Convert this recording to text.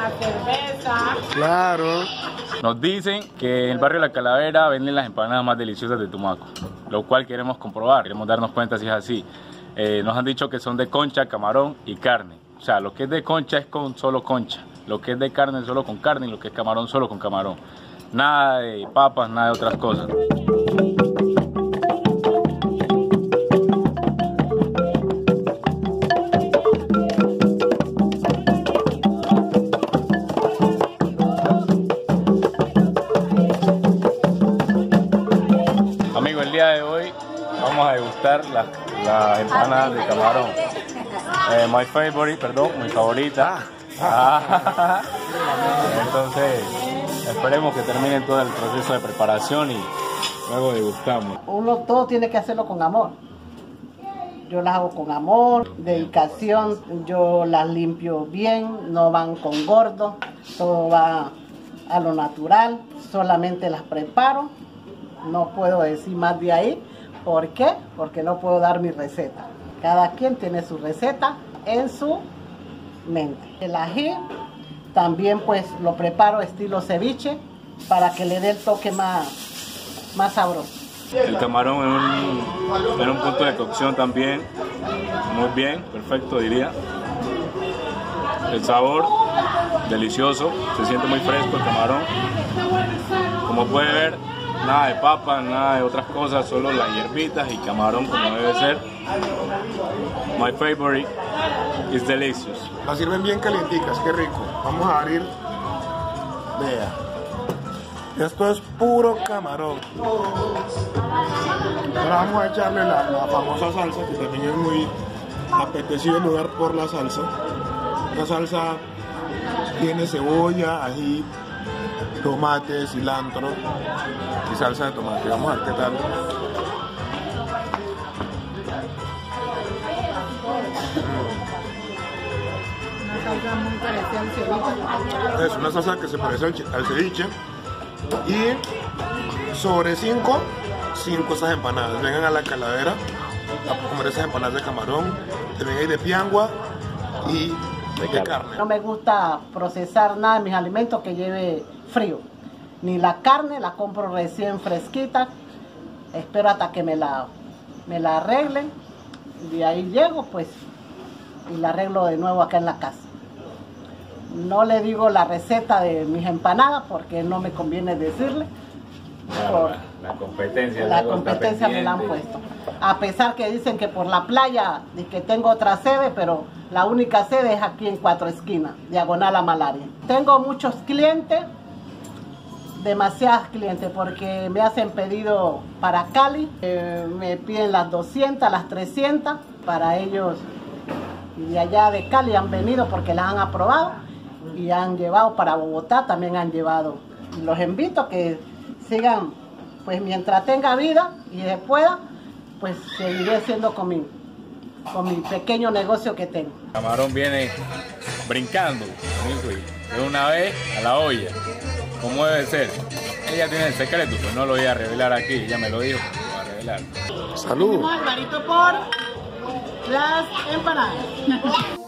la cerveza. Claro. Nos dicen que en el barrio La Calavera venden las empanadas más deliciosas de Tumaco, lo cual queremos comprobar, queremos darnos cuenta si es así. Nos han dicho que son de concha, camarón y carne. O sea, lo que es de concha es con solo concha, lo que es de carne solo con carne y lo que es camarón solo con camarón. Nada de papas, nada de otras cosas. Amigo, el día de hoy vamos a degustar las empanadas de camarón. My favorite, mi favorita. Entonces, esperemos que terminen todo el proceso de preparación y luego degustamos. Uno todo tiene que hacerlo con amor. Yo las hago con amor, dedicación, yo las limpio bien, no van con gordo, todo va a lo natural, solamente las preparo. No puedo decir más de ahí. ¿Por qué? Porque no puedo dar mi receta. Cada quien tiene su receta en su mente. El ají también pues lo preparo estilo ceviche para que le dé el toque más sabroso. El camarón en un punto de cocción también, muy bien, perfecto diría. El sabor, delicioso, se siente muy fresco el camarón. Como puede ver, nada de papas, nada de otras cosas, solo las hierbitas y camarón como debe ser. My favorite is delicious. Las sirven bien calienticas, qué rico. Vamos a abrir. Vea. Esto es puro camarón. Ahora vamos a echarle la famosa salsa, que también es muy apetecido el lugar por la salsa. La salsa tiene cebolla, ají, tomate, cilantro y salsa de tomate. Vamos a ver qué tal. Una salsa muy parecida al ceviche. Es una salsa que se parece al ceviche. Y sobre 5 esas empanadas. Vengan a La Calavera a comer esas empanadas de camarón. También hay de piangua y de carne. No me gusta procesar nada de mis alimentos que lleve frío. Ni la carne, la compro recién fresquita. Espero hasta que me la arreglen. De ahí llego pues y la arreglo de nuevo acá en la casa. No le digo la receta de mis empanadas porque no me conviene decirle. Claro, la competencia. La competencia me la han puesto. A pesar que dicen que por la playa y que tengo otra sede, pero la única sede es aquí en Cuatro Esquinas, diagonal a Malaria. Tengo muchos clientes, demasiados clientes, porque me hacen pedido para Cali, me piden las 200, las 300, para ellos. Y de allá de Cali han venido porque las han aprobado y han llevado para Bogotá, también han llevado. Los invito a que sigan, pues mientras tenga vida y se pueda, pues seguiré haciendo con mi pequeño negocio que tengo. El camarón viene brincando de una vez a la olla, como debe ser. Ella tiene el secreto, pues no lo voy a revelar aquí, ella me lo dijo, lo voy a revelar. Salud. Alvarito por las empanadas.